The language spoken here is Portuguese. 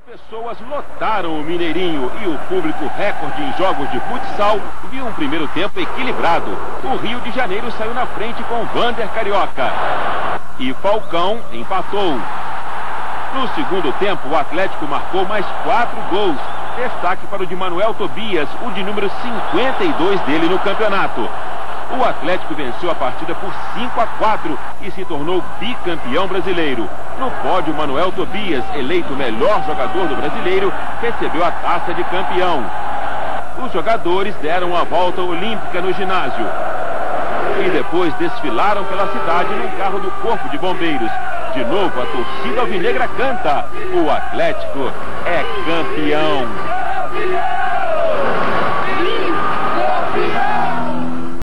Pessoas lotaram o Mineirinho e o público recorde em jogos de futsal viu um primeiro tempo equilibrado. O Rio de Janeiro saiu na frente com Vander Carioca e Falcão empatou. No segundo tempo, o Atlético marcou mais 4 gols. Destaque para o de Manuel Tobias, o de número 52 dele no campeonato. O Atlético venceu a partida por 5-4 e se tornou bicampeão brasileiro. No pódio, Manuel Tobias, eleito o melhor jogador do brasileiro, recebeu a taça de campeão. Os jogadores deram a volta olímpica no ginásio e depois desfilaram pela cidade num carro do Corpo de Bombeiros. De novo, a torcida alvinegra canta: o Atlético é campeão.